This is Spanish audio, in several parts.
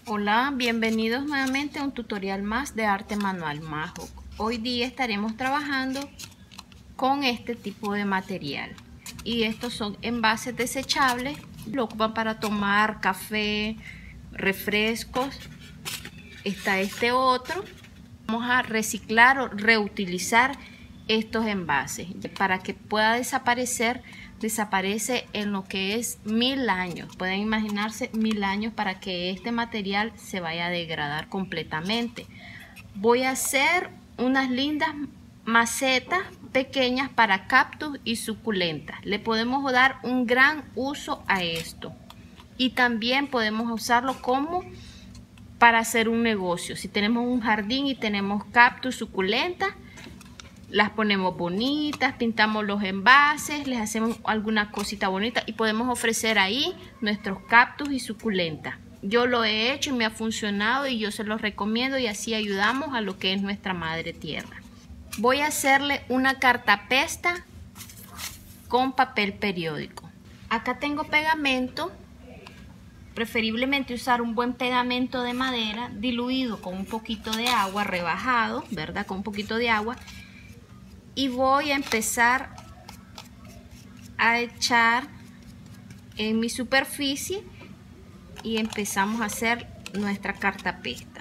Hola, bienvenidos nuevamente a un tutorial más de arte manual Majo. Hoy día estaremos trabajando con este tipo de material y estos son envases desechables, lo ocupan para tomar café, refrescos. Está este otro. Vamos a reciclar o reutilizar estos envases para que pueda desaparecer. Desaparece en lo que es 1000 años. Pueden imaginarse 1000 años para que este material se vaya a degradar completamente. Voy a hacer unas lindas macetas pequeñas para cactus y suculentas. Le podemos dar un gran uso a esto y también podemos usarlo como para hacer un negocio. Si tenemos un jardín y tenemos cactus, suculentas, las ponemos bonitas, pintamos los envases, les hacemos alguna cosita bonita y podemos ofrecer ahí nuestros cactus y suculentas. Yo lo he hecho y me ha funcionado y yo se los recomiendo y así ayudamos a lo que es nuestra madre tierra. Voy a hacerle una cartapesta con papel periódico. Acá tengo pegamento. Preferiblemente usar un buen pegamento de madera diluido con un poquito de agua, rebajado, ¿verdad? Con un poquito de agua. Y voy a empezar a echar en mi superficie y empezamos a hacer nuestra cartapesta.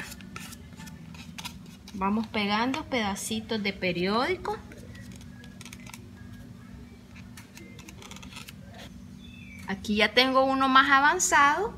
Vamos pegando pedacitos de periódico. Aquí ya tengo uno más avanzado.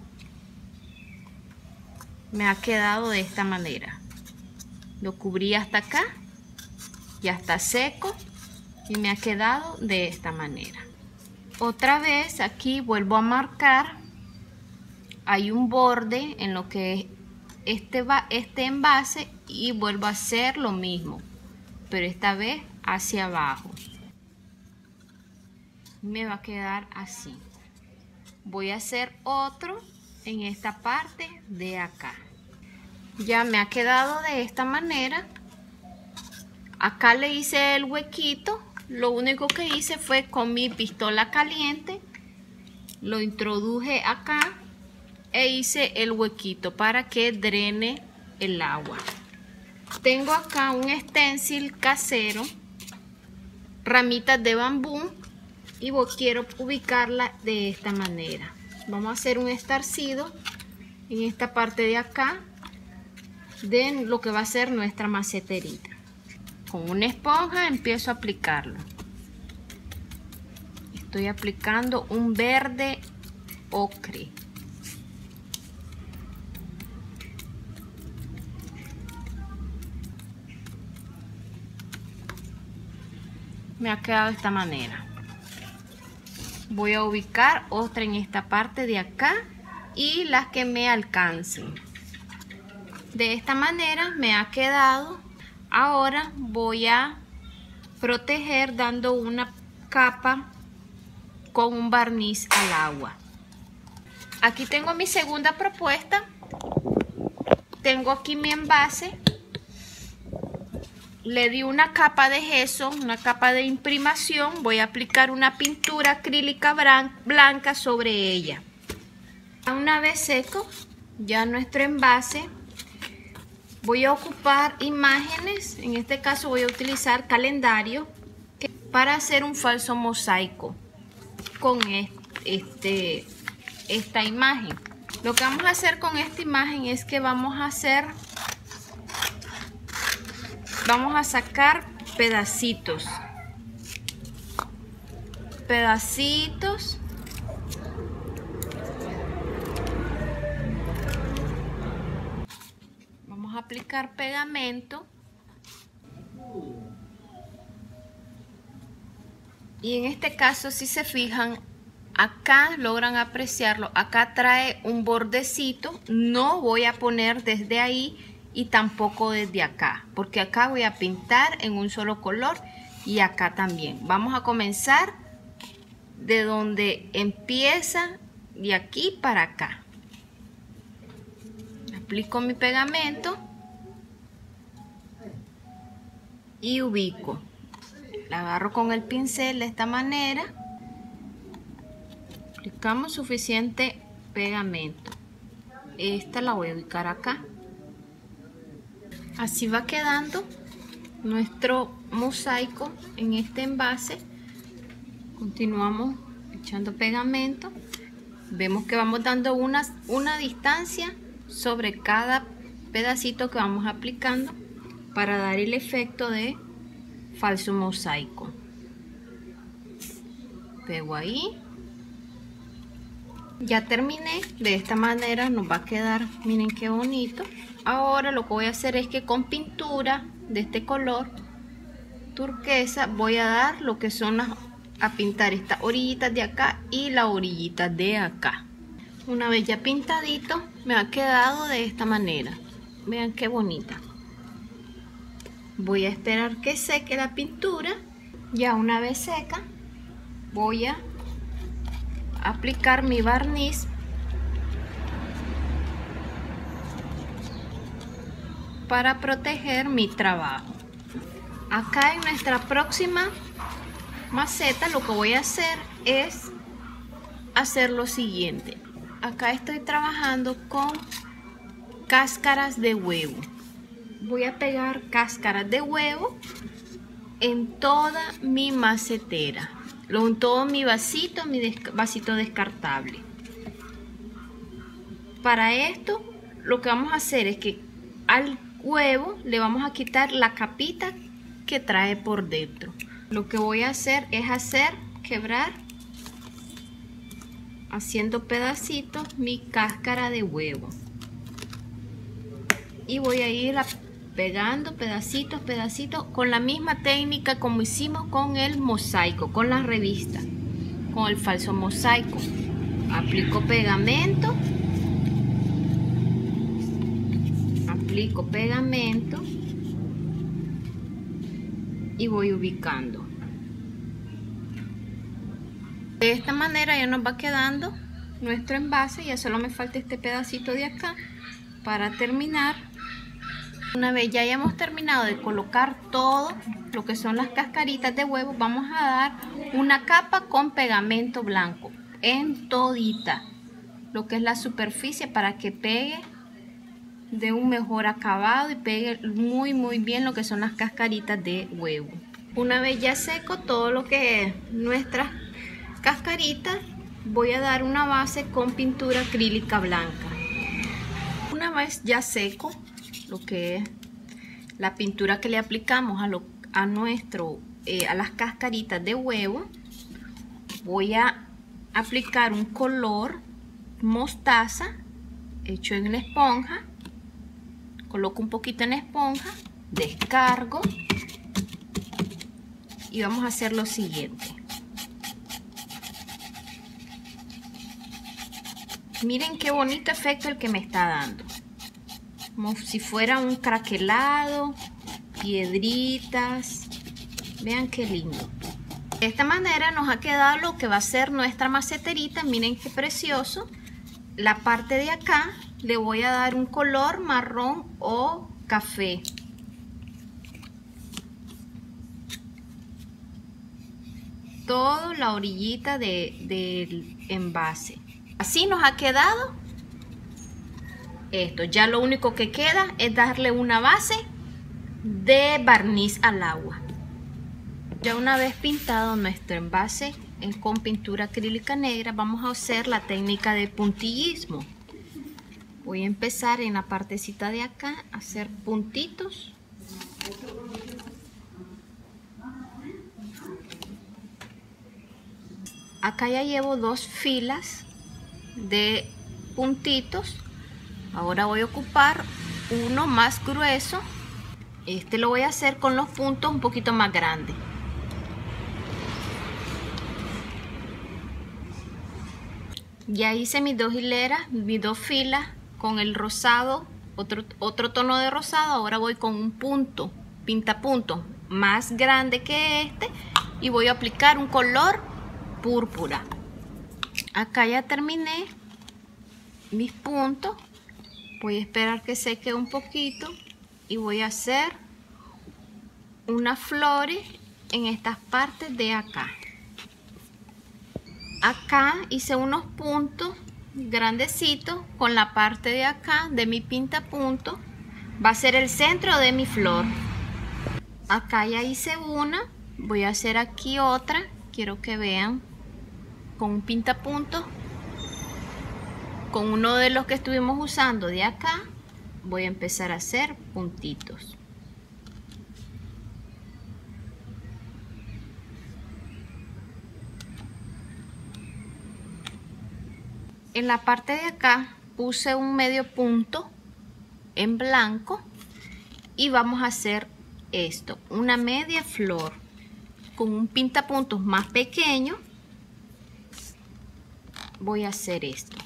Me ha quedado de esta manera. Lo cubrí hasta acá. Ya está seco y me ha quedado de esta manera. Otra vez aquí vuelvo a marcar. Hay un borde en lo que es este envase y vuelvo a hacer lo mismo, pero esta vez hacia abajo. Me va a quedar así. Voy a hacer otro en esta parte de acá. Ya me ha quedado de esta manera. Acá le hice el huequito. Lo único que hice fue con mi pistola caliente, lo introduje acá e hice el huequito para que drene el agua. Tengo acá un stencil casero, ramitas de bambú, y quiero ubicarla de esta manera. Vamos a hacer un estarcido en esta parte de acá de lo que va a ser nuestra maceterita. Con una esponja empiezo a aplicarlo. Estoy aplicando un verde ocre. Me ha quedado de esta manera. Voy a ubicar otra en esta parte de acá y las que me alcancen. De esta manera me ha quedado. Ahora voy a proteger dando una capa con un barniz al agua. Aquí tengo mi segunda propuesta. Tengo aquí mi envase. Le di una capa de gesso, una capa de imprimación. Voy a aplicar una pintura acrílica blanca sobre ella. Una vez seco ya nuestro envase, voy a ocupar imágenes. En este caso voy a utilizar calendario para hacer un falso mosaico con esta imagen. Lo que vamos a hacer con esta imagen es que vamos a sacar pedacitos. Vamos a aplicar pegamento. Y en este caso, si se fijan, acá logran apreciarlo. Acá trae un bordecito. No voy a poner desde ahí y tampoco desde acá, porque acá voy a pintar en un solo color y acá también. Vamos a comenzar de donde empieza, de aquí para acá. Aplico mi pegamento y ubico. La agarro con el pincel de esta manera. Aplicamos suficiente pegamento. esta la voy a ubicar acá. Así va quedando nuestro mosaico en este envase. Continuamos echando pegamento. Vemos que vamos dando una distancia sobre cada pedacito que vamos aplicando para dar el efecto de falso mosaico. Pego ahí. Ya terminé. De esta manera nos va a quedar, miren qué bonito. Ahora lo que voy a hacer es que con pintura de este color turquesa voy a dar lo que son a pintar estas orillitas de acá y la orillita de acá. Una vez ya pintadito me ha quedado de esta manera. Vean qué bonita. Voy a esperar que seque la pintura. Ya una vez seca voy a aplicar mi barniz para proteger mi trabajo. Acá en nuestra próxima maceta lo que voy a hacer es hacer lo siguiente. Acá estoy trabajando con cáscaras de huevo. Voy a pegar cáscaras de huevo en toda mi macetera, en todo mi vasito descartable. Para esto lo que vamos a hacer es que al huevo le vamos a quitar la capita que trae por dentro. Lo que voy a hacer es quebrar haciendo pedacitos mi cáscara de huevo y voy a ir pegando pedacitos con la misma técnica como hicimos con el mosaico, con la revista, con el falso mosaico. Aplico pegamento, y voy ubicando. De esta manera ya nos va quedando nuestro envase. Ya solo me falta este pedacito de acá para terminar. Una vez ya hayamos terminado de colocar todo lo que son las cascaritas de huevo, vamos a dar una capa con pegamento blanco en todita lo que es la superficie para que pegue de un mejor acabado y pegue muy bien lo que son las cascaritas de huevo. Una vez ya seco todo lo que es nuestras cascaritas, voy a dar una base con pintura acrílica blanca. Una vez ya seco lo que es la pintura que le aplicamos a las cascaritas de huevo, voy a aplicar un color mostaza hecho en la esponja. Coloco un poquito en la esponja, descargo y vamos a hacer lo siguiente. Miren qué bonito efecto el que me está dando, como si fuera un craquelado, piedritas. Vean qué lindo. De esta manera nos ha quedado lo que va a ser nuestra maceterita. Miren qué precioso. La parte de acá le voy a dar un color marrón o café. Toda la orillita del envase. Así nos ha quedado esto. Ya lo único que queda es darle una base de barniz al agua. Ya una vez pintado nuestro envase con pintura acrílica negra, vamos a hacer la técnica de puntillismo. Voy a empezar en la partecita de acá a hacer puntitos. Acá ya llevo 2 filas de puntitos. Ahora voy a ocupar uno más grueso. Este lo voy a hacer con los puntos un poquito más grandes. Ya hice mis 2 hileras, mis 2 filas con el rosado, otro tono de rosado. Ahora voy con un punto, pintapunto más grande que este y voy a aplicar un color púrpura. Acá ya terminé mis puntos. Voy a esperar que seque un poquito y voy a hacer unas flores en estas partes de acá. Acá hice unos puntos grandecito con la parte de acá de mi pintapunto. Va a ser el centro de mi flor. Acá ya hice una, voy a hacer aquí otra. Quiero que vean con un pintapunto, con uno de los que estuvimos usando de acá. Voy a empezar a hacer puntitos. En la parte de acá puse un medio punto en blanco y vamos a hacer esto, una media flor con un pintapuntos más pequeño. Voy a hacer esto,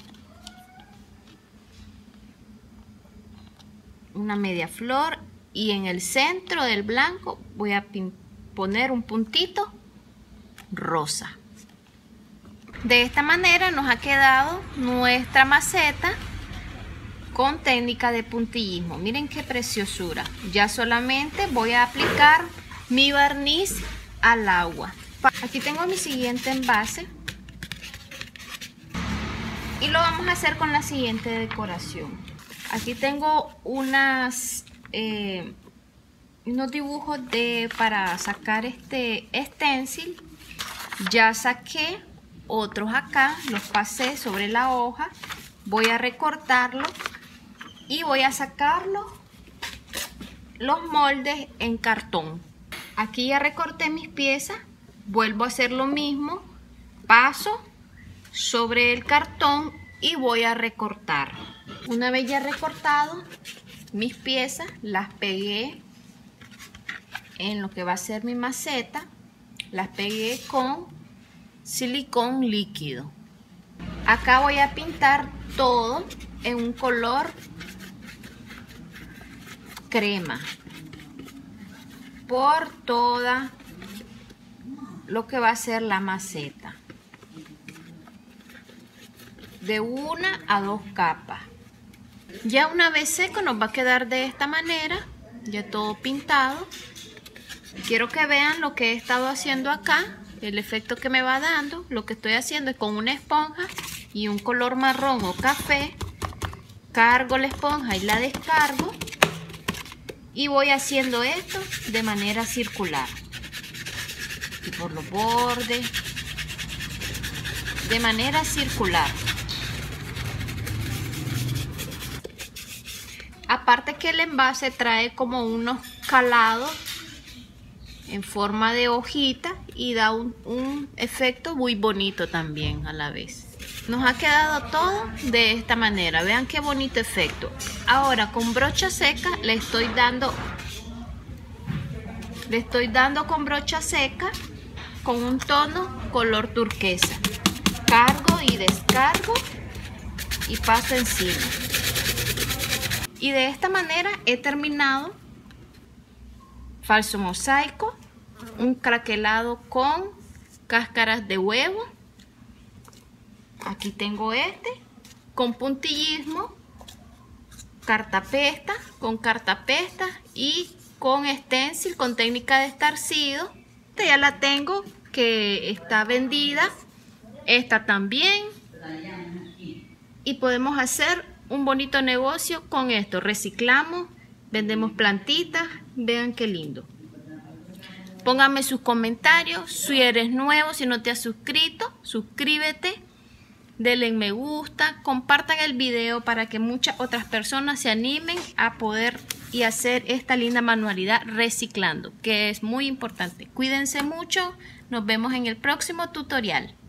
una media flor, y en el centro del blanco voy a poner un puntito rosa. De esta manera nos ha quedado nuestra maceta con técnica de puntillismo. Miren qué preciosura. Ya solamente voy a aplicar mi barniz al agua. Aquí tengo mi siguiente envase y lo vamos a hacer con la siguiente decoración. Aquí tengo unos dibujos para sacar este stencil. Ya saqué otros acá, los pasé sobre la hoja. Voy a recortarlo y voy a sacarlo los moldes en cartón. Aquí ya recorté mis piezas, vuelvo a hacer lo mismo, paso sobre el cartón y voy a recortar. Una vez ya recortado mis piezas, las pegué en lo que va a ser mi maceta, las pegué con silicón líquido. Acá voy a pintar todo en un color crema por toda lo que va a ser la maceta, de 1 a 2 capas. Ya una vez seco nos va a quedar de esta manera, ya todo pintado. Quiero que vean lo que he estado haciendo acá, el efecto que me va dando. Lo que estoy haciendo es con una esponja y un color marrón o café, cargo la esponja y la descargo y voy haciendo esto de manera circular y por los bordes de manera circular. Aparte que el envase trae como unos calados en forma de hojita y da un efecto muy bonito también a la vez. Nos ha quedado todo de esta manera. Vean qué bonito efecto. Ahora con brocha seca le estoy dando con brocha seca con un tono color turquesa. Cargo y descargo y paso encima. Y de esta manera he terminado falso mosaico, un craquelado con cáscaras de huevo. Aquí tengo con puntillismo, cartapesta, con cartapesta y con stencil, con técnica de estarcido. Esta ya la tengo, que está vendida. Esta también. Y podemos hacer un bonito negocio con esto. Reciclamos, vendemos plantitas. Vean qué lindo. Pónganme sus comentarios. Si eres nuevo, si no te has suscrito, suscríbete. Denle me gusta, compartan el video para que muchas otras personas se animen a poder y hacer esta linda manualidad reciclando, que es muy importante. Cuídense mucho, nos vemos en el próximo tutorial.